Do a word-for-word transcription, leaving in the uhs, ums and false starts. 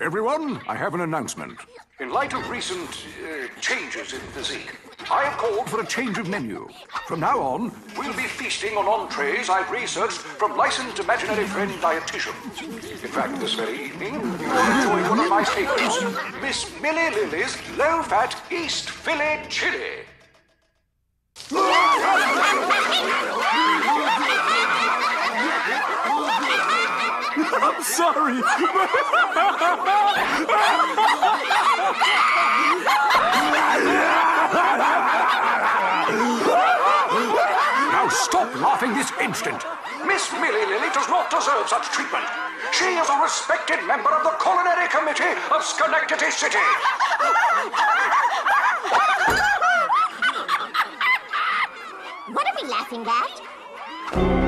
Everyone, I have an announcement. In light of recent uh, changes in physique, I have called for a change of menu. From now on, we'll be feasting on entrees I've researched from licensed imaginary friend dietitians. In fact, this very evening, you will enjoy one of my favorites, Miss Millie Lily's low-fat East Philly chili. I'm sorry. Now stop laughing this instant. Miss Millie Lily does not deserve such treatment. She is a respected member of the Culinary Committee of Schenectady City. What are we laughing at?